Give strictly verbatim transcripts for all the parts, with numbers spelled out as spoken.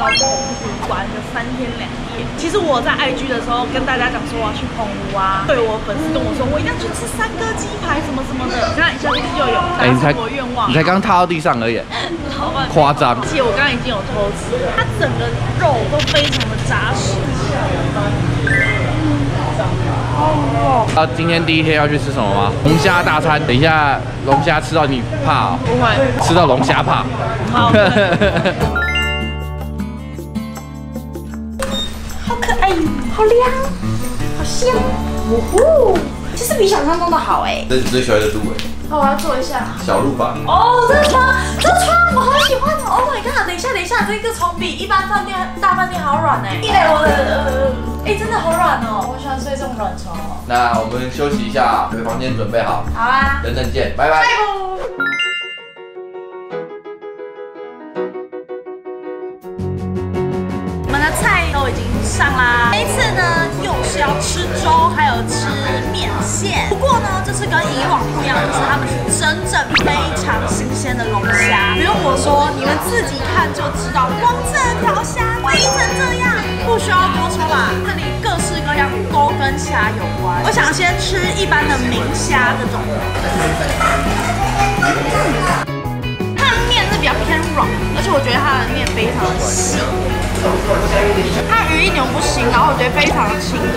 到澎湖玩个三天两夜。其实我在 I G 的时候跟大家讲说我要去澎湖啊，对我粉丝跟我说我一定要去吃三哥鸡排什么什么的，你看一下子就有达成我愿望。 你才刚踏到地上而已，夸张。 而且我刚刚已经有偷吃了，它整个肉都非常的扎实。 啊，今天第一天要去吃什么吗？龙虾大餐。等一下，龙虾吃到你怕哦。 不会。 吃到龙虾怕。 好。好可爱，好凉，好香，呜呼！其实比想象中的好哎。 这是你最喜欢的路哎。 好，我要做一下小路吧。 哦，这个床，这个床我好喜欢哦 ！Oh my god！ 等一下，等一下，这个床比一般饭店大饭店好软哎。一来我的，哎，真的好软哦，我喜欢睡这种软床哦。 那我们休息一下，回房间准备好。 好啊， 等等见，拜拜。 我们的菜都已经上啦。这一次呢，又是要吃粥，还有吃面线。不过呢，这次跟以往不一样，就是他们是真正非常新鲜的龙虾。不用我说，你们自己看就知道，光这条虾肥成这样，不需要多说吧？这里各式各样都跟虾有关。我想先吃一般的明虾这种。它的面是比较偏软，而且我觉得它的面非常的细。它鱼一点不腥，然后我觉得非常的清甜。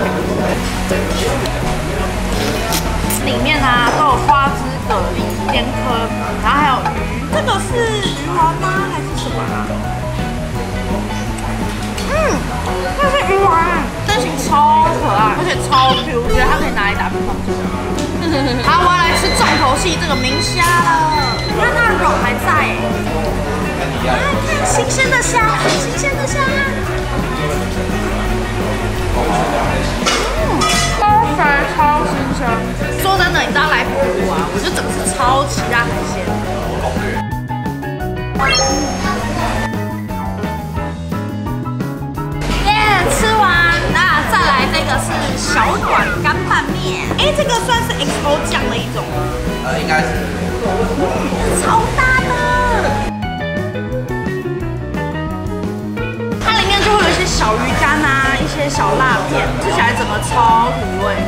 里面啊都有花枝、蛤蜊、鲜科，然后还有鱼。这个是鱼丸吗？还是什么啊？嗯，这是鱼丸，身形超可爱，而且超 Q， 我觉得它可以拿来打乒乓球。好，我要来吃重头戏这个明虾了。你看它的肉还在哎。啊，看新鲜的虾，新鲜的虾。嗯，超肥超新鲜。说真的，你知道来澎湖啊，我就整个是超期待海鲜。耶，吃完，那再来这个是小馆干拌面。哎，这个算是 X O 酱的一种。 呃，应该是。 嗯，超大的。就会有一些小鱼干啊，一些小辣片，吃起来整个超提味。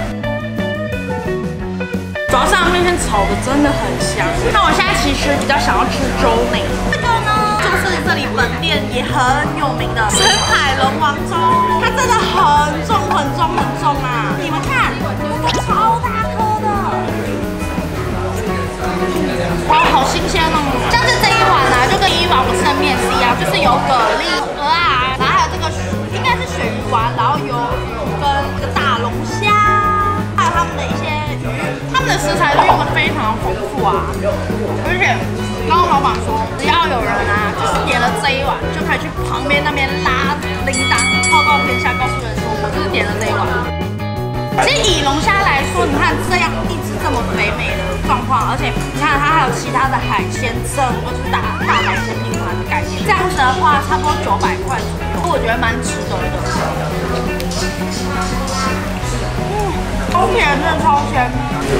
主要是它面线炒的真的很香。那我现在其实比较想要吃粥内，这个呢就是这里本店也很有名的深海龙王粥，它真的很重很重很重啊！你们看，这超大颗的，哇，好新鲜哦！像是这一碗啊，就跟以往我吃的面是一样，就是有蛤蜊、鹅啊。应该是鳕鱼丸，然后有跟一个大龙虾，还有他们的一些鱼，他们的食材都用的非常丰富啊。而且刚刚老板说，只要有人啊，就是点了这一碗，就可以去旁边那边拉铃铛，报告天下，告诉人说我就是点了这一碗。其实以龙虾来说，你看这样一只这么肥美的状况，而且你看它还有其他的海鲜，整个就是大大海鲜拼盘的概念。这样子的话，差不多九百块左右，我觉得蛮值得的。嗯，超甜，真的超甜。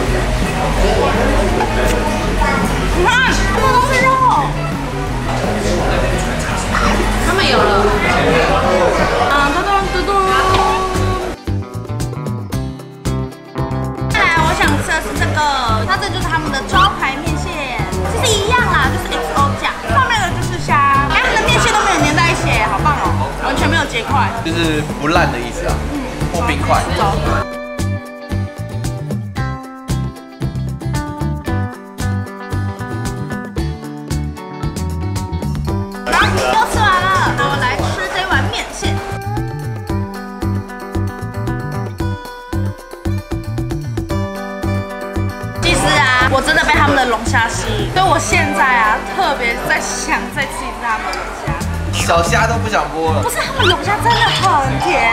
你看，这都是肉。他们有了。啊，嘟嘟嘟嘟。这是这个，那这就是他们的招牌面线，其实一样啦，就是 X O 酱，上面的就是虾，他们的面线都没有粘在一起，好棒哦，完全没有结块， 就是不烂的意思啊，或冰块。走。然后都吃完了，那我来吃这碗面线。我真的被他们的龙虾吸引，所以我现在啊特别在想再吃一次他们的龙虾。小虾都不想剥了。不是，他们龙虾真的很甜。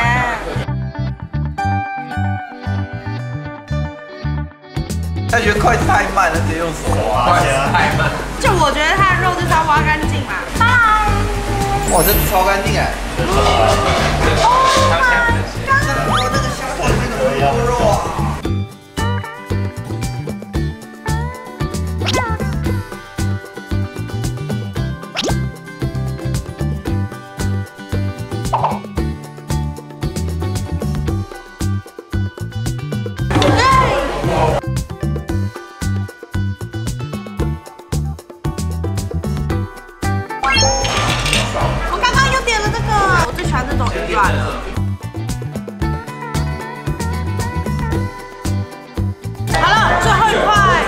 他觉得快太慢了，直接用手挖，太慢。就我觉得它的肉就是要挖干净嘛。啊！哇，这超干净哎。Oh my god！ 我那个虾头那个多肉啊。 鱼卵了。好了，最后一块。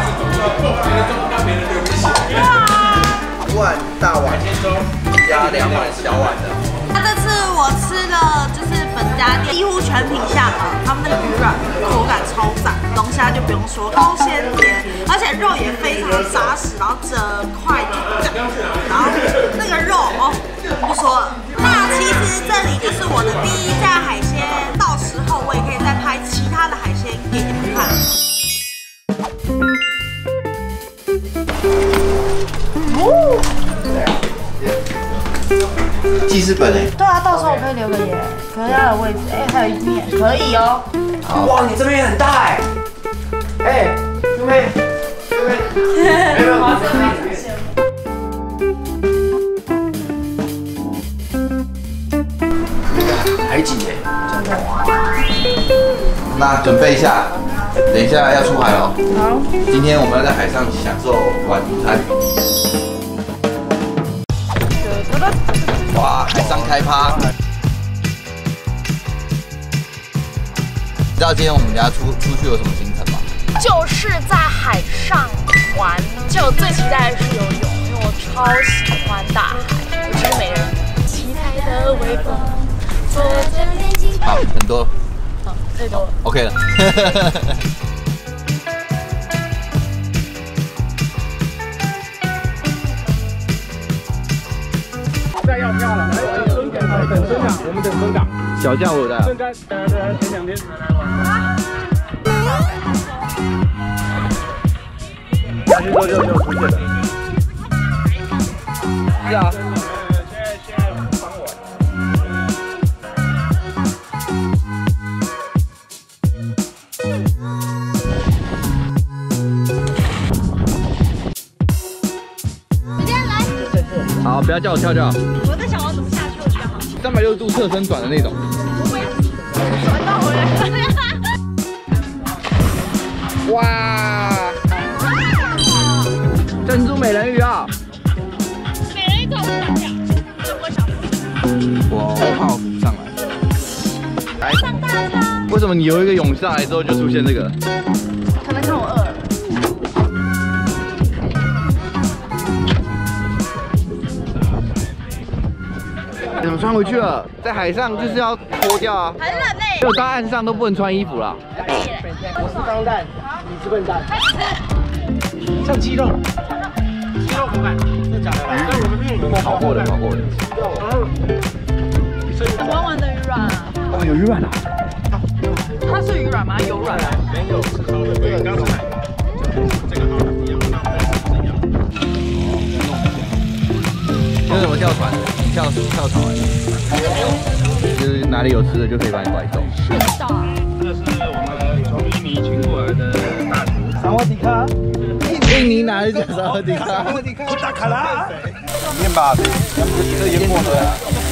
哇！ 一碗大碗加两碗小碗的。 那这次我吃的就是本家店几乎全品项了，他们那个鱼软口感超赞，龙虾就不用说，高鲜甜，而且肉也非常扎实，然后整块就这样，然后那个肉哦不说了。那其实这里就是我的第一家海鲜，到时候我也可以再拍其他的海鲜给你们看。哦。 记事本哎。 对啊，到时候我可以留个言，可是它的位置，哎、欸，还有一面，可以哦。 哇，你这边也很大哎。哎，这边，这边，没有吗？海景哎，真的。那准备一下，等一下要出海哦。好。今天我们要在海上享受晚餐。哇，海上开趴！你知道今天我们家出出去有什么行程吗？ 就是在海上玩，就最期待的是游泳，因为我超喜欢大海，我是美人鱼。期待的微风，坐着眼睛。 好，很多。 好，太多了。 OK 了。 要票了，来孙港，等孙港，我们等孙港。 小将我的。 孙港，呃，前两天。下去之后就就出现了。 是啊。 现在现在傍晚。 好，不要叫我跳跳。 我在想我怎么下去会比较好。 三百六十度侧身转的那种。 不会，转到回来。 哇！珍珠美人鱼啊！ 美人鱼怎么上去？这不会上去。 我怕我浮上来。来，上大船。为什么你游一个泳上来之后就出现这个？ 可能看我饿了。 怎么穿回去了？在海上就是要脱掉啊！ 很冷嘞。 就到岸上都不能穿衣服了。 我是钢蛋，你是笨蛋。像鸡肉，鸡肉口感，真的假的？对，我们这种跑过的，跑过的。 玩玩的鱼卵啊！ 哦，有鱼卵啊！ 它是鱼卵吗？有卵啊？ 没有，是烧的，对，刚才这个好了，一样，一样。 这是什么跳船？跳跳槽就是哪里有吃的就可以把你拐走。 这是我们从印尼请过来的大厨。萨瓦迪卡。 印尼哪里讲萨瓦迪卡？萨瓦迪卡。 大卡拉。 面吧，这淹没了。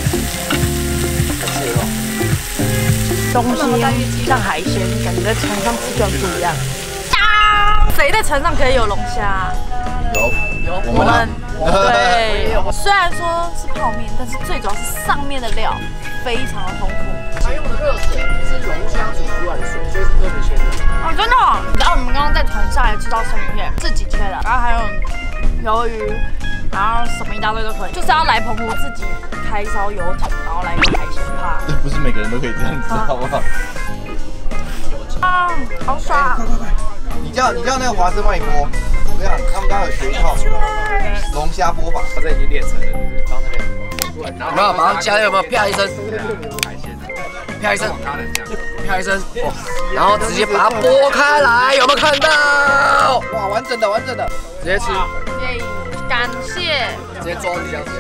东西像海鲜，感觉在船上吃就不一样。 谁在船上可以有龙虾？ 有有， 我们对，虽然说是泡面，但是最主要是上面的料非常的丰富。 它用的热水是龙虾煮出来的水，所以是特别鲜的。 哦，真的、哦！然后我们刚刚在船上也吃到生鱼片，自己切的，然后还有鱿鱼，然后什么一大堆都可以，就是要来澎湖自己开一艘游艇，然后来个海鲜趴。 不是每个人都可以这样子，好不好？ 啊，好爽！ 快快快！你叫你叫那个华生帮你剥，我跟你讲，他们刚刚有学一套龙虾剥法， 我这已经练成了，到那边。有没有马上加？有没有啪一声？啪一声，啪一声，然后直接把它剥开来，有没有看到？ 哇，完整的完整的， 直接吃。 耶，感谢。 直接装这样子。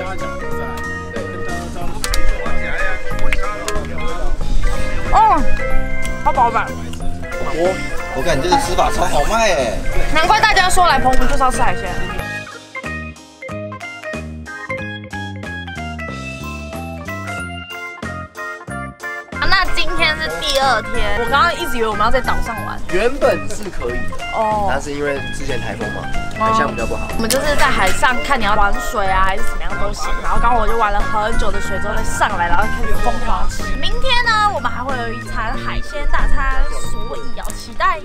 哦，好饱满。 我我感觉这个吃法超好卖哎， 难怪大家说来澎湖就是要吃海鲜。那今天是第第二天，我刚刚一直以为我们要在岛上玩， 原本是可以的哦，但是因为之前台风嘛，海象比较不好。 我们就是在海上看你要玩水啊，还是怎么样都行。然后刚刚我就玩了很久的水之后再上来，然后开始疯狂吃。明天呢，我们还会有一餐海鲜大餐，所以要期待。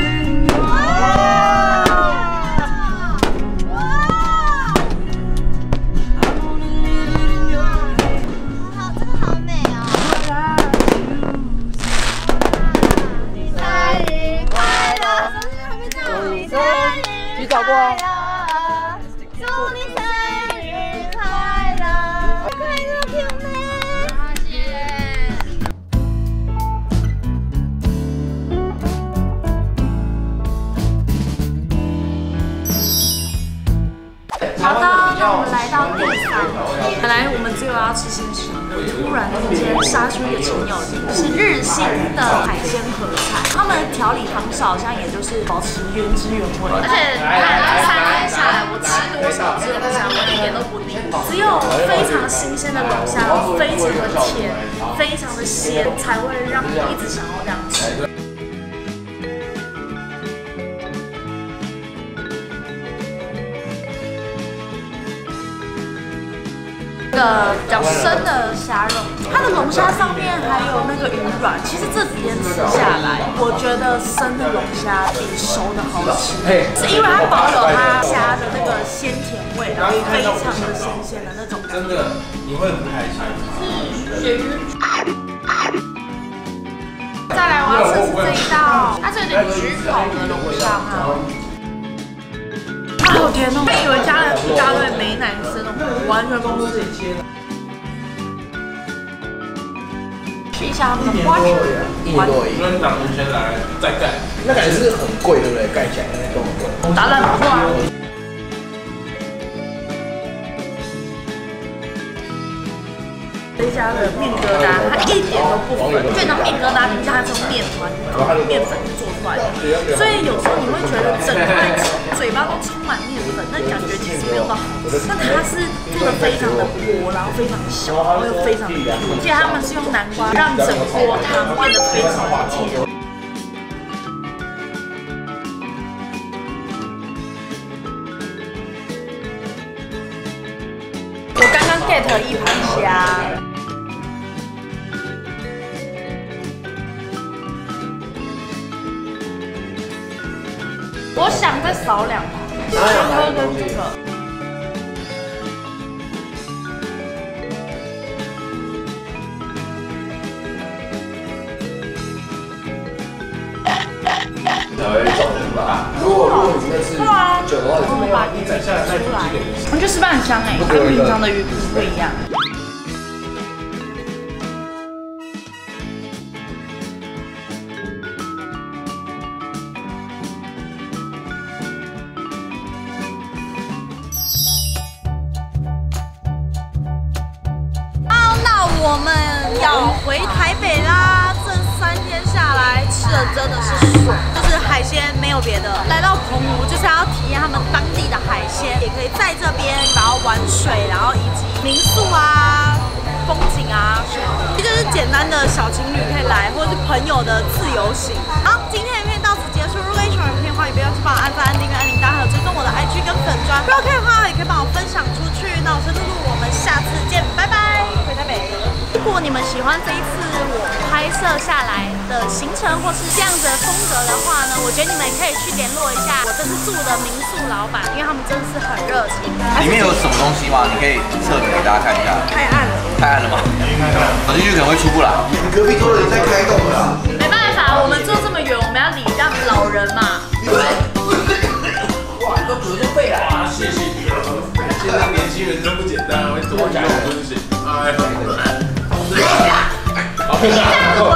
提早过哦。 祝你生日快乐，快乐甜美。谢谢。好的，那我们来到第三天。本来我们只有要吃鲜食，突然中间杀出一个程咬金，是日新的海鲜合菜。他们的调理方式好像也就是保持原汁原味，而且看这三天下来，我吃多少基本上我一点都不腻，只有非常新鲜的龙虾，非常的甜，非常的鲜，才会让你一直想要这样吃。这个比较深的虾肉，它的龙虾上面还有那个鱼卵。其实这几天吃下来，我觉得生的龙虾比熟的好吃，是因为它保有它虾的那个鲜甜味，然后非常的新鲜的那种感觉。真的，你会很开心。是鱼。再来，我要试试这一道，它是有点焗烤的龙虾哈。好甜哦！我以为加了一大堆美乃滋那种，完全不是。试一下他们的花枝， 一年多而已。跟党先来再盖，那感觉是很贵，对不对？盖起来那个很贵。 打得不错啊。这家的面疙瘩，它一点都不粉，就那面疙瘩，底下它是用面团、面粉做出来的，所以有时候你会觉得整块嘴巴都充满面粉，那感觉其实没有到好吃。但它是做的非常的薄，然后非常的小，然后又非常的甜，而且他们是用南瓜让整锅汤变得非常的甜。我刚刚 get 了一盘虾。我想再少两盘，全喝跟这个。 才会重吧？如果如果你那是酒的话， 我们把鱼摘出来，我觉得石斑很香哎，它跟平常的鱼不一样。我们要回台北啦！这三天下来吃的真的是爽，就是海鲜没有别的。来到澎湖就是要体验他们当地的海鲜，也可以在这边然后玩水，然后以及民宿啊、风景啊什么的，这就是简单的小情侣可以来，或者是朋友的自由行。好，今天的影片到此结束。如果你喜欢影片的话，也不要去帮我按赞、按订阅、按铃铛，还有追踪我的 I G 跟粉专。如果可以的话，也可以帮我分享出去。那我是露露，我们下次见，拜拜！回台北。如果你们喜欢这一次我拍摄下来的行程，或是这样子的风格的话呢，我觉得你们可以去联络一下我这次住的民宿老板，因为他们真的是很热情。 里面有什么东西吗？你可以侧给大家看一下。 太暗了， 太暗了吗？走进去可能会出不来。你隔壁桌的人在开动了。 没办法，我们坐这么远，我们要礼让老人嘛。 哇，都隔着背了。 哇，谢谢你了。现在年轻人真不简单，会多讲东西。哎。好，